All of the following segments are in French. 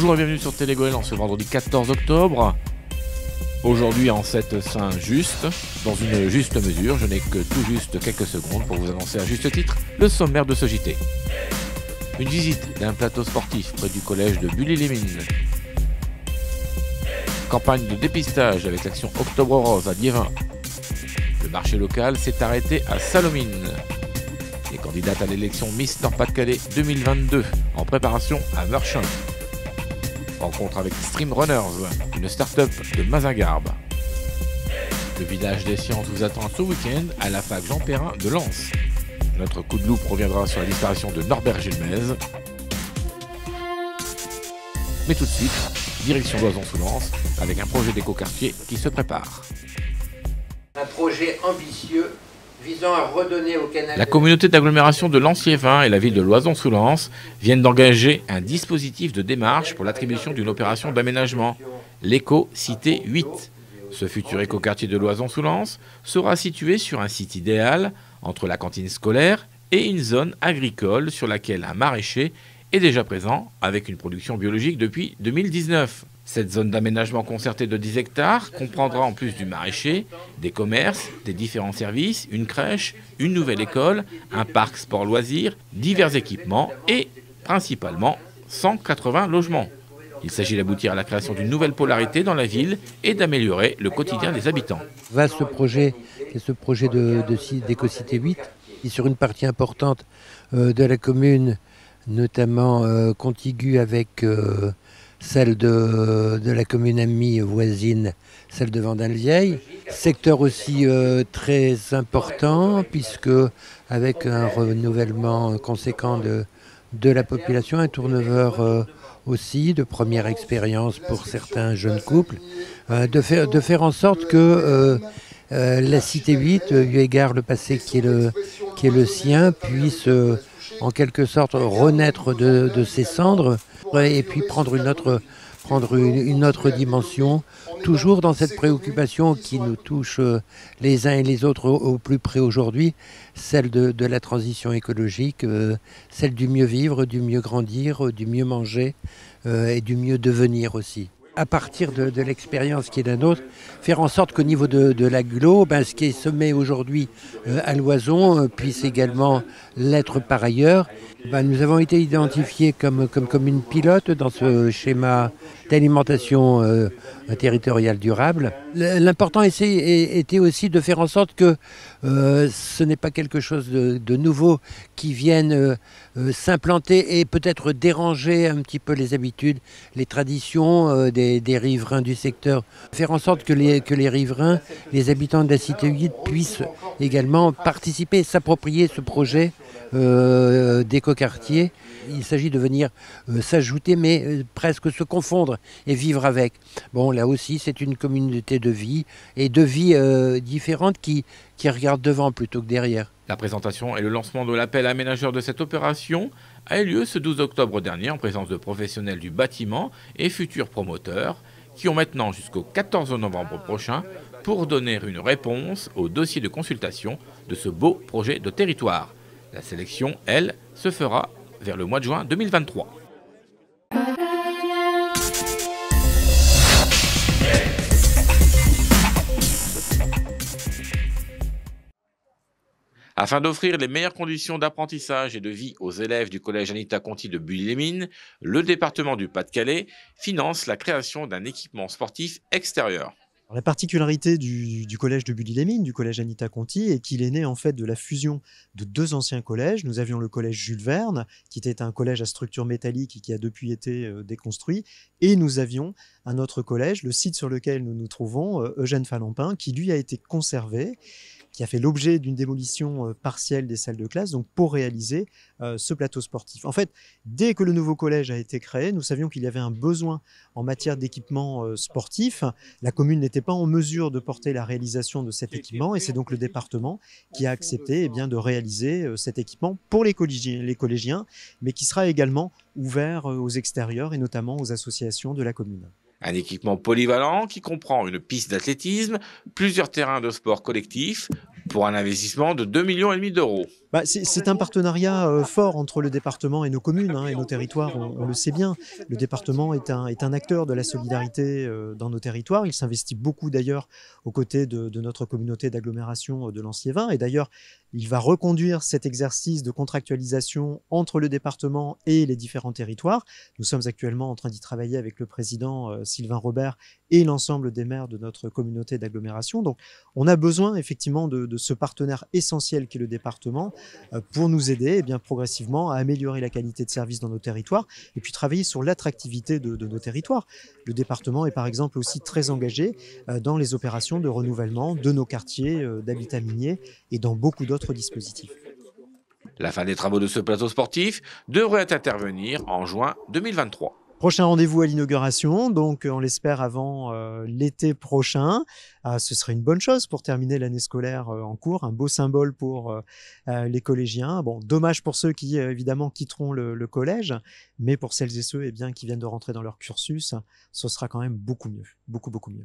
Bonjour et bienvenue sur Télégoël en ce vendredi 14 octobre. Aujourd'hui en cette Saint juste, dans une juste mesure, je n'ai que tout juste quelques secondes pour vous annoncer à juste titre le sommaire de ce JT. Une visite d'un plateau sportif près du collège de Bully-les-Mines. Campagne de dépistage avec l'action Octobre Rose à Liévin. Le marché local s'est arrêté à Salomine. Les candidates à l'élection Miss Nord-Pas-de-Calais 2022 en préparation à Meurchin. Rencontre avec Stream Runners, une start-up de Mazingarbe. Le village des sciences vous attend ce week-end à la fac Jean Perrin de Lens. Notre coup de loupe reviendra sur la disparition de Norbert Gilmez. Mais tout de suite, direction Loison-sous-Lens avec un projet d'écoquartier qui se prépare. Un projet ambitieux visant à redonner au canal... La communauté d'agglomération de Lens-Liévin et la ville de Loison-sous-Lens viennent d'engager un dispositif de démarche pour l'attribution d'une opération d'aménagement, l'éco-cité 8. Ce futur écoquartier de Loison-sous-Lens sera situé sur un site idéal entre la cantine scolaire et une zone agricole sur laquelle un maraîcher est déjà présent avec une production biologique depuis 2019. Cette zone d'aménagement concerté de 10 hectares comprendra en plus du maraîcher, des commerces, des différents services, une crèche, une nouvelle école, un parc sport-loisirs, divers équipements et, principalement, 180 logements. Il s'agit d'aboutir à la création d'une nouvelle polarité dans la ville et d'améliorer le quotidien des habitants. Ce projet d'éco-cité 8, qui est sur une partie importante de la commune, notamment contiguë avec... celle de la commune amie voisine, celle de Vendin-le-Vieil. Secteur aussi très important, puisque avec un renouvellement conséquent de la population, un turnover aussi, de première expérience pour certains jeunes couples, de faire en sorte que la cité 8, eu égard le passé qui est le sien, puisse en quelque sorte renaître de ses cendres, et puis prendre une autre dimension, toujours dans cette préoccupation qui nous touche les uns et les autres au plus près aujourd'hui, celle de la transition écologique, celle du mieux vivre, du mieux grandir, du mieux manger et du mieux devenir aussi. À partir de l'expérience qui est la nôtre, faire en sorte qu'au niveau de l'agglo, ce qui est semé aujourd'hui à Loison puisse également l'être par ailleurs. Nous avons été identifiés comme une pilote dans ce schéma d'alimentation territoriale durable. L'important était aussi de faire en sorte que ce n'est pas quelque chose de nouveau qui vienne s'implanter et peut-être déranger un petit peu les habitudes, les traditions des riverains du secteur. Faire en sorte que les riverains, les habitants de la cité 8 puissent également participer, s'approprier ce projet d'écoquartier. Il s'agit de venir s'ajouter, mais presque se confondre et vivre avec. Bon, là aussi, c'est une communauté de vie et de vie différentes qui regarde devant plutôt que derrière. La présentation et le lancement de l'appel aménageur de cette opération a eu lieu ce 12 octobre dernier en présence de professionnels du bâtiment et futurs promoteurs qui ont maintenant jusqu'au 14 novembre prochain pour donner une réponse au dossier de consultation de ce beau projet de territoire. La sélection, elle, se fera vers le mois de juin 2023. Afin d'offrir les meilleures conditions d'apprentissage et de vie aux élèves du collège Anita Conti de Bully-les-Mines, le département du Pas-de-Calais finance la création d'un équipement sportif extérieur. Alors, la particularité du collège de Bully-les-Mines, du collège Anita Conti, est qu'il est né en fait de la fusion de deux anciens collèges. Nous avions le collège Jules Verne, qui était un collège à structure métallique et qui a depuis été déconstruit, et nous avions un autre collège, le site sur lequel nous nous trouvons, Eugène Falampin, qui lui a été conservé, qui a fait l'objet d'une démolition partielle des salles de classe, donc pour réaliser ce plateau sportif. En fait, dès que le nouveau collège a été créé, nous savions qu'il y avait un besoin en matière d'équipement sportif. La commune n'était pas en mesure de porter la réalisation de cet équipement, et c'est donc le département qui a accepté de réaliser cet équipement pour les collégiens, mais qui sera également ouvert aux extérieurs et notamment aux associations de la commune. Un équipement polyvalent qui comprend une piste d'athlétisme, plusieurs terrains de sport collectif, pour un investissement de 2,5 millions d'euros. C'est un partenariat fort entre le département et nos communes et nos territoires, on le sait bien. Le département est un acteur de la solidarité dans nos territoires. Il s'investit beaucoup d'ailleurs aux côtés de notre communauté d'agglomération de Lancier-Vin. Et d'ailleurs, il va reconduire cet exercice de contractualisation entre le département et les différents territoires. Nous sommes actuellement en train d'y travailler avec le président Sylvain Robert et l'ensemble des maires de notre communauté d'agglomération. Donc on a besoin effectivement de ce partenaire essentiel qu'est le département pour nous aider progressivement à améliorer la qualité de service dans nos territoires et puis travailler sur l'attractivité de nos territoires. Le département est par exemple aussi très engagé dans les opérations de renouvellement de nos quartiers d'habitat minier et dans beaucoup d'autres dispositifs. La fin des travaux de ce plateau sportif devrait intervenir en juin 2023. Prochain rendez-vous à l'inauguration, donc on l'espère avant l'été prochain. Ce serait une bonne chose pour terminer l'année scolaire en cours, un beau symbole pour les collégiens. Bon, dommage pour ceux qui évidemment quitteront le collège, mais pour celles et ceux qui viennent de rentrer dans leur cursus, ce sera quand même beaucoup mieux, beaucoup mieux.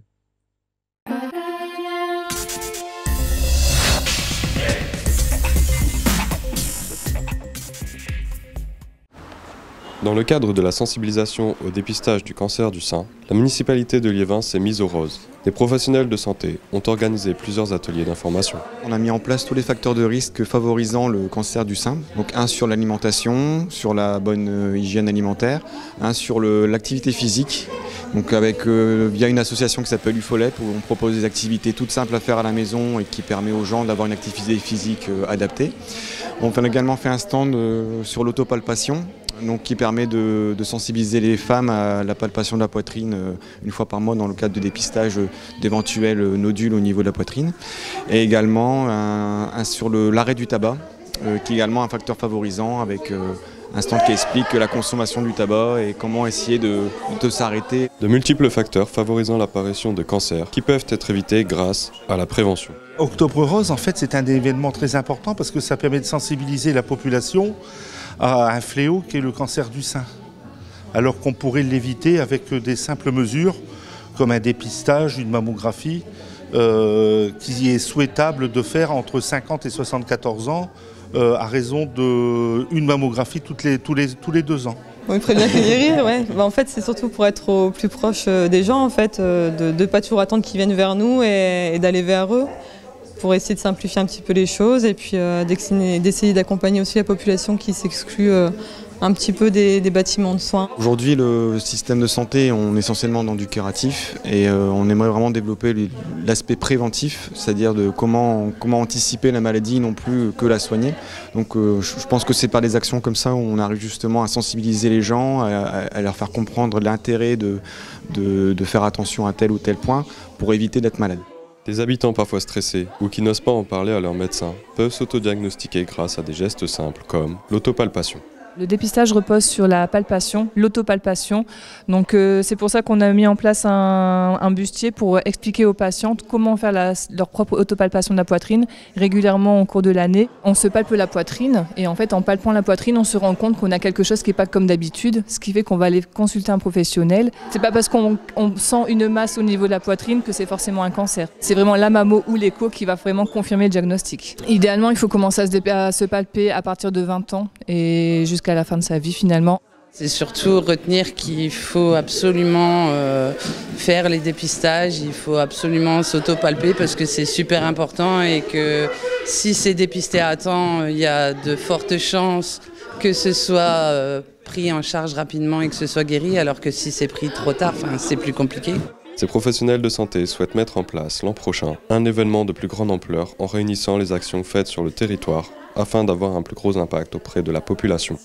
Dans le cadre de la sensibilisation au dépistage du cancer du sein, la municipalité de Liévin s'est mise au rose. Des professionnels de santé ont organisé plusieurs ateliers d'information. On a mis en place tous les facteurs de risque favorisant le cancer du sein. Donc un sur l'alimentation, sur la bonne hygiène alimentaire, un sur l'activité physique. Donc via une association qui s'appelle UFOLEP où on propose des activités toutes simples à faire à la maison et qui permet aux gens d'avoir une activité physique adaptée. On a également fait un stand sur l'autopalpation, donc qui permet de sensibiliser les femmes à la palpation de la poitrine une fois par mois dans le cadre de dépistage d'éventuels nodules au niveau de la poitrine. Et également sur l'arrêt du tabac, qui est également un facteur favorisant avec un stand qui explique la consommation du tabac et comment essayer de s'arrêter. De multiples facteurs favorisant l'apparition de cancers qui peuvent être évités grâce à la prévention. Octobre Rose, en fait, c'est un événement très important parce que ça permet de sensibiliser la population à un fléau qui est le cancer du sein. Alors qu'on pourrait l'éviter avec des simples mesures comme un dépistage, une mammographie, qui est souhaitable de faire entre 50 et 74 ans à raison d'une mammographie tous les 2 ans. Oui, prévenir que guérir, ouais. En fait, c'est surtout pour être au plus proche des gens, en fait, de ne pas toujours attendre qu'ils viennent vers nous et d'aller vers eux, pour essayer de simplifier un petit peu les choses et puis d'essayer d'accompagner aussi la population qui s'exclut un petit peu des bâtiments de soins. Aujourd'hui, le système de santé, on est essentiellement dans du curatif et on aimerait vraiment développer l'aspect préventif, c'est-à-dire de comment anticiper la maladie, non plus que la soigner. Donc je pense que c'est par des actions comme ça où on arrive justement à sensibiliser les gens, à leur faire comprendre l'intérêt de faire attention à tel ou tel point pour éviter d'être malade. Des habitants parfois stressés ou qui n'osent pas en parler à leur médecin peuvent s'autodiagnostiquer grâce à des gestes simples comme l'autopalpation. Le dépistage repose sur la palpation, l'autopalpation. Donc c'est pour ça qu'on a mis en place un bustier pour expliquer aux patientes comment faire leur propre autopalpation de la poitrine régulièrement au cours de l'année. On se palpe la poitrine et en fait en palpant la poitrine on se rend compte qu'on a quelque chose qui n'est pas comme d'habitude, ce qui fait qu'on va aller consulter un professionnel. C'est pas parce qu'on sent une masse au niveau de la poitrine que c'est forcément un cancer. C'est vraiment la mammo ou l'écho qui va vraiment confirmer le diagnostic. Idéalement il faut commencer à se palper à partir de 20 ans et jusqu'à la fin de sa vie finalement. C'est surtout retenir qu'il faut absolument faire les dépistages, il faut absolument s'autopalper parce que c'est super important et que si c'est dépisté à temps, il y a de fortes chances que ce soit pris en charge rapidement et que ce soit guéri, alors que si c'est pris trop tard, c'est plus compliqué. Ces professionnels de santé souhaitent mettre en place l'an prochain un événement de plus grande ampleur en réunissant les actions faites sur le territoire afin d'avoir un plus gros impact auprès de la population.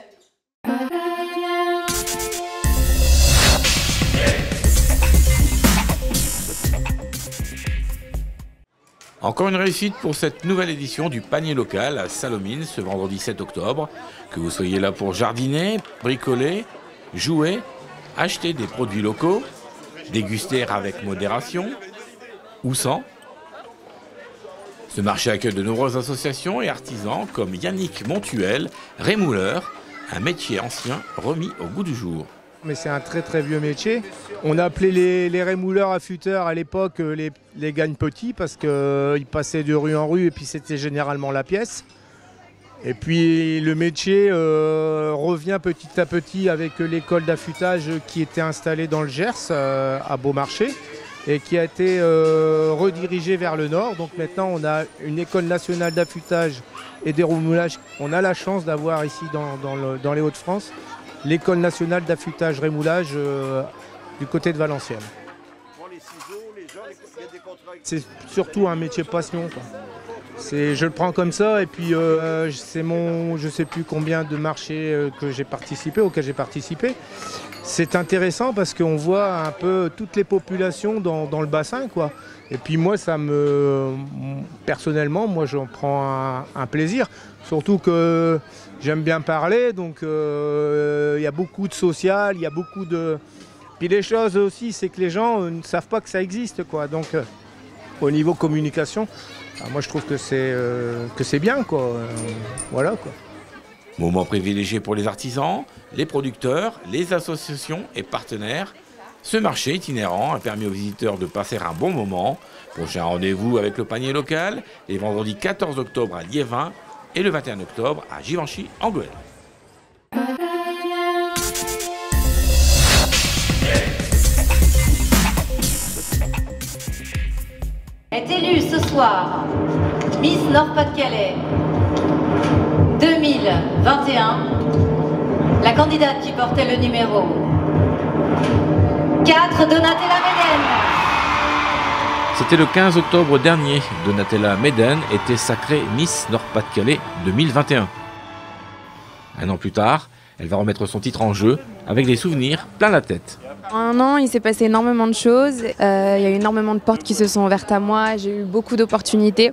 Encore une réussite pour cette nouvelle édition du panier local à Salomine ce vendredi 7 octobre. Que vous soyez là pour jardiner, bricoler, jouer, acheter des produits locaux, déguster avec modération ou sans. Ce marché accueille de nombreuses associations et artisans comme Yannick Montuel, rémouleur, un métier ancien remis au goût du jour. mais c'est un très très vieux métier. On appelait les rémouleurs affûteurs à l'époque les gagne-petits parce qu'ils passaient de rue en rue et puis c'était généralement la pièce. Et puis le métier revient petit à petit avec l'école d'affûtage qui était installée dans le Gers à Beaumarchais et qui a été redirigée vers le nord. Donc maintenant on a une école nationale d'affûtage et des remoulages. On a la chance d'avoir ici dans les Hauts-de-France l'école nationale d'affûtage rémoulage du côté de Valenciennes. C'est surtout un métier passion, quoi. Je le prends comme ça et puis c'est je ne sais plus combien de marchés auxquels j'ai participé. C'est intéressant parce qu'on voit un peu toutes les populations dans le bassin, quoi. Et puis moi, personnellement, moi j'en prends un plaisir. Surtout que j'aime bien parler, donc il y a beaucoup de social, il y a beaucoup de... Puis les choses aussi, c'est que les gens ne savent pas que ça existe, quoi. Donc au niveau communication, moi je trouve que c'est bien, quoi. Voilà, quoi. Moment privilégié pour les artisans, les producteurs, les associations et partenaires. Ce marché itinérant a permis aux visiteurs de passer un bon moment. Prochain rendez-vous avec le panier local, les vendredis 14 octobre à Liévin et le 21 octobre à Givenchy en Goële. Est élue ce soir Miss Nord-Pas-de-Calais 2021, la candidate qui portait le numéro 4, Donatella Meden. C'était le 15 octobre dernier. Donatella Meden était sacrée Miss Nord-Pas-de-Calais 2021. Un an plus tard, elle va remettre son titre en jeu avec des souvenirs plein la tête. En un an, il s'est passé énormément de choses. Il y a eu énormément de portes qui se sont ouvertes à moi. J'ai eu beaucoup d'opportunités.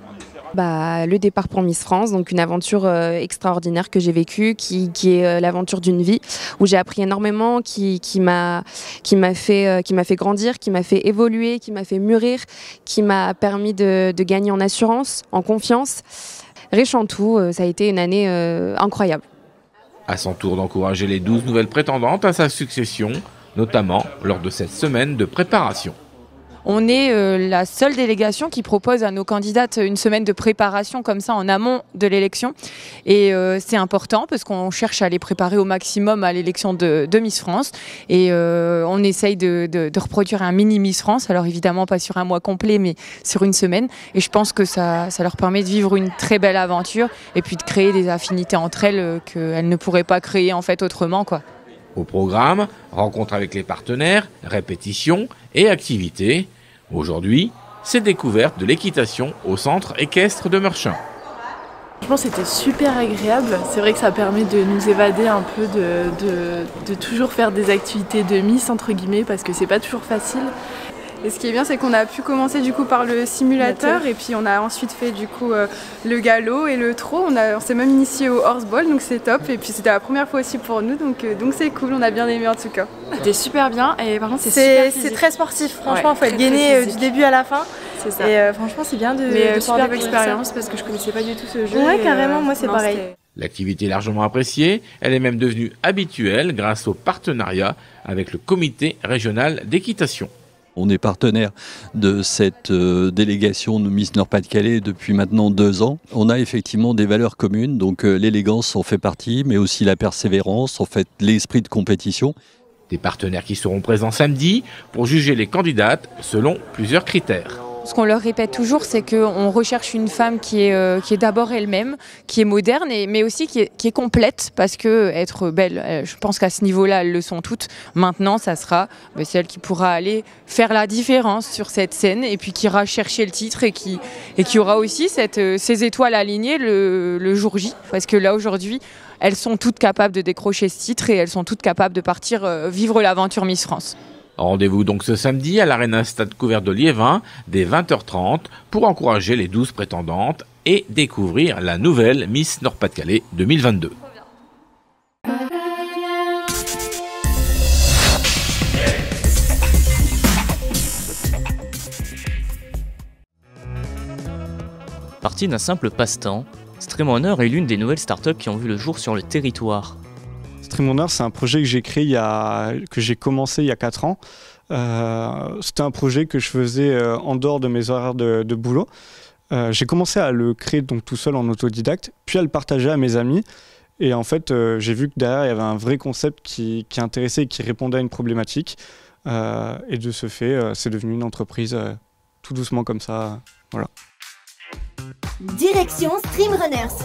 Le départ pour Miss France, donc une aventure extraordinaire que j'ai vécue, qui est l'aventure d'une vie, où j'ai appris énormément, qui m'a fait grandir, qui m'a fait évoluer, qui m'a fait mûrir, qui m'a permis de gagner en assurance, en confiance. Riche en tout, ça a été une année incroyable. À son tour d'encourager les 12 nouvelles prétendantes à sa succession, notamment lors de cette semaine de préparation. On est la seule délégation qui propose à nos candidates une semaine de préparation comme ça en amont de l'élection. Et c'est important parce qu'on cherche à les préparer au maximum à l'élection de Miss France. Et on essaye de reproduire un mini Miss France. Alors évidemment pas sur un mois complet mais sur une semaine. Et je pense que ça leur permet de vivre une très belle aventure et puis de créer des affinités entre elles qu'elles ne pourraient pas créer en fait autrement, quoi. Au programme, rencontres avec les partenaires, répétitions et activités. Aujourd'hui, c'est découverte de l'équitation au centre équestre de Meurchin. Franchement, c'était super agréable. C'est vrai que ça permet de nous évader un peu, de toujours faire des activités de Miss, entre guillemets, parce que c'est pas toujours facile. Et ce qui est bien, c'est qu'on a pu commencer du coup par le simulateur et puis on a ensuite fait du coup le galop et le trot. On s'est même initié au horseball, donc c'est top. Et puis c'était la première fois aussi pour nous, donc c'est cool. On a bien aimé en tout cas. C'était super bien et par contre c'est très sportif. Franchement, il faut être gainé du début à la fin. C'est ça. Et franchement, c'est bien de super expérience parce que je connaissais pas du tout ce jeu. Ouais, carrément. Moi, c'est pareil. L'activité est largement appréciée. Elle est même devenue habituelle grâce au partenariat avec le comité régional d'équitation. On est partenaire de cette délégation de Miss Nord-Pas-de-Calais depuis maintenant 2 ans. On a effectivement des valeurs communes, donc l'élégance en fait partie, mais aussi la persévérance, en fait l'esprit de compétition. Des partenaires qui seront présents samedi pour juger les candidates selon plusieurs critères. Ce qu'on leur répète toujours, c'est qu'on recherche une femme qui est d'abord elle-même, qui est moderne, mais aussi qui est complète, parce que être belle, je pense qu'à ce niveau-là, elles le sont toutes. Maintenant, ça sera celle qui pourra aller faire la différence sur cette scène, et puis qui ira chercher le titre, et qui aura aussi ces étoiles alignées le jour J, parce que là, aujourd'hui, elles sont toutes capables de décrocher ce titre, et elles sont toutes capables de partir vivre l'aventure Miss France. Rendez-vous donc ce samedi à l'Arena Stade Couvert de Liévin dès 20h30 pour encourager les 12 prétendantes et découvrir la nouvelle Miss Nord-Pas-de-Calais 2022. Partie d'un simple passe-temps, Streamoneur est l'une des nouvelles startups qui ont vu le jour sur le territoire. Streamrunner, c'est un projet que j'ai créé que j'ai commencé il y a 4 ans. C'était un projet que je faisais en dehors de mes horaires de boulot. J'ai commencé à le créer donc tout seul en autodidacte, puis à le partager à mes amis. Et en fait, j'ai vu que derrière, il y avait un vrai concept qui intéressait et qui répondait à une problématique. Et de ce fait, c'est devenu une entreprise tout doucement comme ça. Voilà. Direction Streamrunners,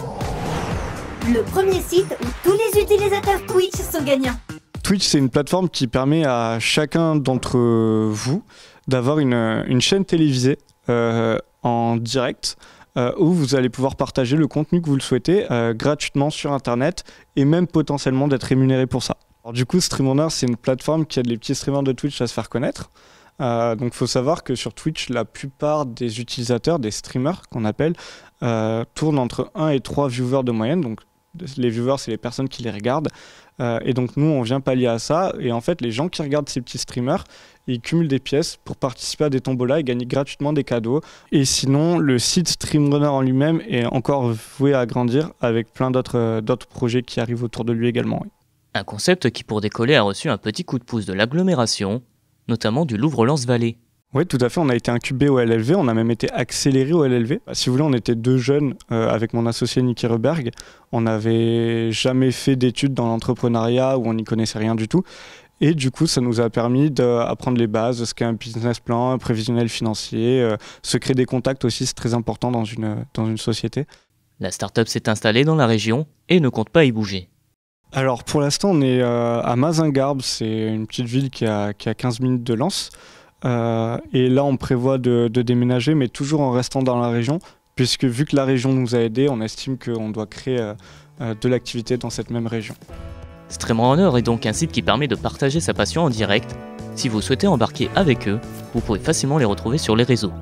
le premier site où tous les utilisateurs Twitch sont gagnants. Twitch, c'est une plateforme qui permet à chacun d'entre vous d'avoir une chaîne télévisée en direct où vous allez pouvoir partager le contenu que vous le souhaitez gratuitement sur Internet et même potentiellement d'être rémunéré pour ça. Alors, du coup, Streamrunner, c'est une plateforme qui aide les petits streamers de Twitch à se faire connaître. Donc il faut savoir que sur Twitch, la plupart des utilisateurs, des streamers qu'on appelle, tournent entre 1 et 3 viewers de moyenne. Donc les viewers, c'est les personnes qui les regardent. Et donc nous, on vient pallier à ça. Et en fait, les gens qui regardent ces petits streamers, ils cumulent des pièces pour participer à des tombolas et gagner gratuitement des cadeaux. Et sinon, le site Streamrunner en lui-même est encore voué à grandir avec plein d'autres projets qui arrivent autour de lui également. Oui. Un concept qui, pour décoller, a reçu un petit coup de pouce de l'agglomération, notamment du Louvre-Lens-Vallée. Oui, tout à fait. On a été incubé au LLV, on a même été accéléré au LLV. Si vous voulez, on était 2 jeunes avec mon associé Niki Reberg. On n'avait jamais fait d'études dans l'entrepreneuriat où on n'y connaissait rien du tout. Et du coup, ça nous a permis d'apprendre les bases, ce qu'est un business plan, un prévisionnel financier, se créer des contacts aussi, c'est très important dans une société. La start-up s'est installée dans la région et ne compte pas y bouger. Alors pour l'instant, on est à Mazingarbe, c'est une petite ville qui a 15 minutes de Lens. Et là, on prévoit de déménager, mais toujours en restant dans la région, puisque vu que la région nous a aidés, on estime qu'on doit créer de l'activité dans cette même région. Streamrunner est donc un site qui permet de partager sa passion en direct. Si vous souhaitez embarquer avec eux, vous pouvez facilement les retrouver sur les réseaux.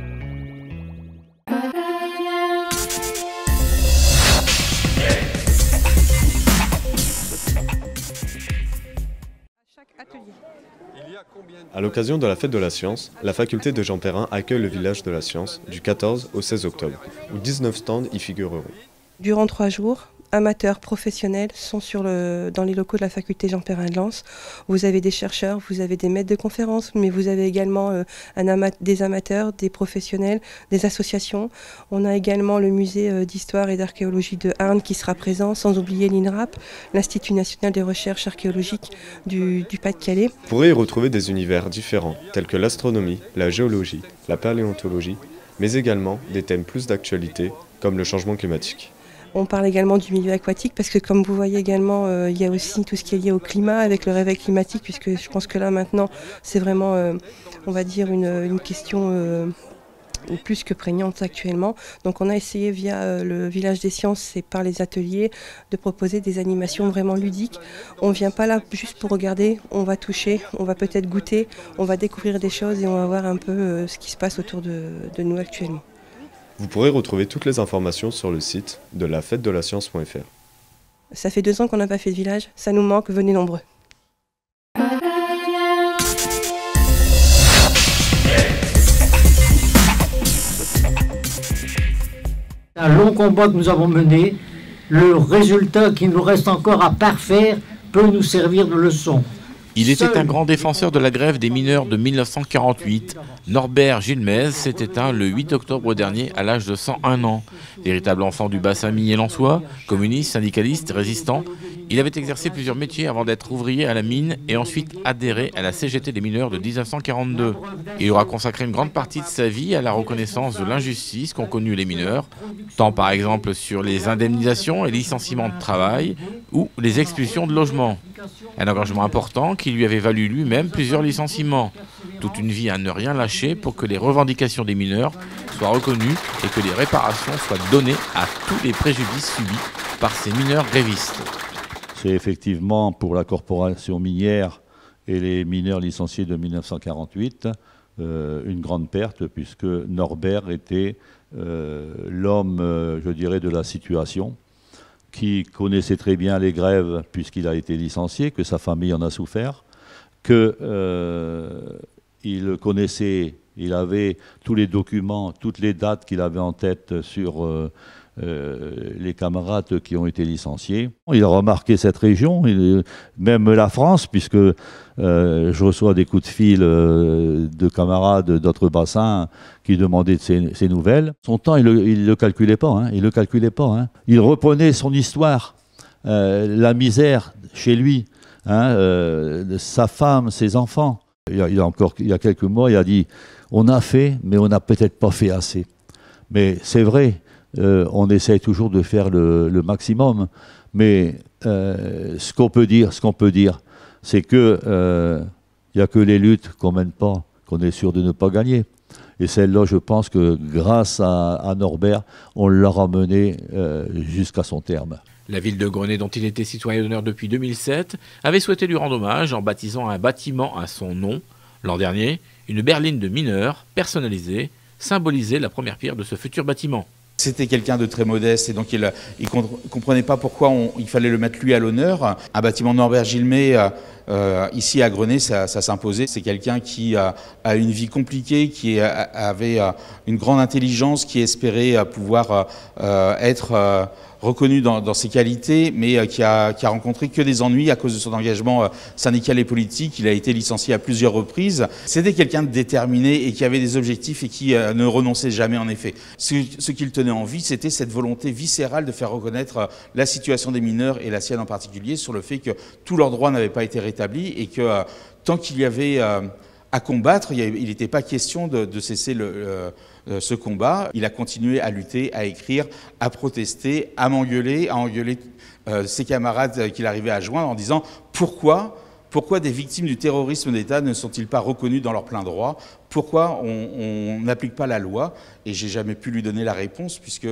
À l'occasion de la Fête de la Science, la faculté de Jean Perrin accueille le village de la Science du 14 au 16 octobre, où 19 stands y figureront. Durant 3 jours, amateurs, professionnels sont dans les locaux de la faculté Jean Perrin de Lens. Vous avez des chercheurs, vous avez des maîtres de conférences, mais vous avez également des amateurs, des professionnels, des associations. On a également le musée d'histoire et d'archéologie de Arnes qui sera présent, sans oublier l'INRAP, l'Institut national des recherches archéologiques du Pas-de-Calais. Vous pourrez y retrouver des univers différents, tels que l'astronomie, la géologie, la paléontologie, mais également des thèmes plus d'actualité, comme le changement climatique. On parle également du milieu aquatique parce que comme vous voyez également, il y a aussi tout ce qui est lié au climat avec le réveil climatique, puisque je pense que là maintenant c'est vraiment, on va dire, une question plus que prégnante actuellement. Donc on a essayé via le village des sciences et par les ateliers de proposer des animations vraiment ludiques. On ne vient pas là juste pour regarder, on va toucher, on va peut-être goûter, on va découvrir des choses et on va voir un peu ce qui se passe autour de nous actuellement. Vous pourrez retrouver toutes les informations sur le site de lafêtedelascience.fr. Ça fait 2 ans qu'on n'a pas fait de village, ça nous manque, venez nombreux. Un long combat que nous avons mené, le résultat qui nous reste encore à parfaire peut nous servir de leçon. Il était un grand défenseur de la grève des mineurs de 1948. Norbert Gilmez s'est éteint le 8 octobre dernier à l'âge de 101 ans. Véritable enfant du bassin minier lensois, communiste, syndicaliste, résistant, il avait exercé plusieurs métiers avant d'être ouvrier à la mine et ensuite adhéré à la CGT des mineurs de 1942. Il aura consacré une grande partie de sa vie à la reconnaissance de l'injustice qu'ont connue les mineurs, tant par exemple sur les indemnisations et licenciements de travail ou les expulsions de logements. Un engagement important qui lui avait valu lui-même plusieurs licenciements. Toute une vie à ne rien lâcher pour que les revendications des mineurs soient reconnues et que les réparations soient données à tous les préjudices subis par ces mineurs grévistes. C'est effectivement pour la corporation minière et les mineurs licenciés de 1948 une grande perte puisque Norbert était l'homme, je dirais, de la situation, qui connaissait très bien les grèves puisqu'il a été licencié, que sa famille en a souffert, qu'il connaissait, il avait tous les documents, toutes les dates qu'il avait en tête sur les camarades qui ont été licenciés. Il a remarqué cette région, même la France, puisque je reçois des coups de fil de camarades d'autres bassins qui demandaient ses nouvelles. Son temps, il ne le calculait pas. Hein, il le calculait pas. Hein. Il reprenait son histoire, la misère chez lui, hein, sa femme, ses enfants. Il y a quelques mois, il a dit « On a fait, mais on n'a peut-être pas fait assez ». Mais c'est vrai, on essaye toujours de faire le maximum. Mais ce qu'on peut dire, c'est que il n'y a que les luttes qu'on mène pas, qu'on est sûr de ne pas gagner. Et celle-là, je pense que grâce à Norbert, on l'a ramenée jusqu'à son terme. La ville de Grenay, dont il était citoyen d'honneur depuis 2007, avait souhaité lui rendre hommage en baptisant un bâtiment à son nom. L'an dernier, une berline de mineurs personnalisée symbolisait la première pierre de ce futur bâtiment. C'était quelqu'un de très modeste et donc il ne comprenait pas pourquoi il fallait le mettre lui à l'honneur. Un bâtiment Norbert Gilmé, ici à Grenay, ça s'imposait. C'est quelqu'un qui a une vie compliquée, qui avait une grande intelligence, qui espérait pouvoir être reconnu dans ses qualités, mais qui a rencontré que des ennuis à cause de son engagement syndical et politique. Il a été licencié à plusieurs reprises. C'était quelqu'un de déterminé et qui avait des objectifs et qui ne renonçait jamais en effet. Ce qu'il tenait en vie, c'était cette volonté viscérale de faire reconnaître la situation des mineurs et la sienne en particulier sur le fait que tous leurs droits n'avaient pas été rétablis et que tant qu'il y avait à combattre, il n'était pas question de cesser ce combat. Il a continué à lutter, à écrire, à protester, à engueuler ses camarades qu'il arrivait à joindre en disant pourquoi des victimes du terrorisme d'État ne sont-ils pas reconnues dans leur plein droit? Pourquoi on n'applique pas la loi? Et j'ai jamais pu lui donner la réponse puisque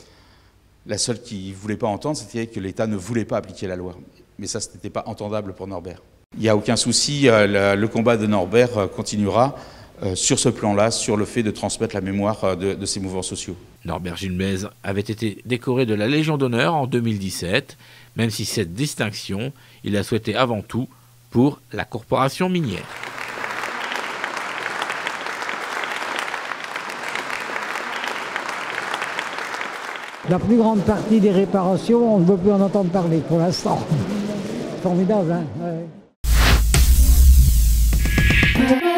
la seule qu'il ne voulait pas entendre, c'était que l'État ne voulait pas appliquer la loi. Mais ça, ce n'était pas entendable pour Norbert. Il n'y a aucun souci, le combat de Norbert continuera sur ce plan-là, sur le fait de transmettre la mémoire de ces mouvements sociaux. Norbert Gilmez avait été décoré de la Légion d'honneur en 2017, même si cette distinction, il l'a souhaité avant tout pour la corporation minière. La plus grande partie des réparations, on ne veut plus en entendre parler pour l'instant. Formidable, hein? Ouais.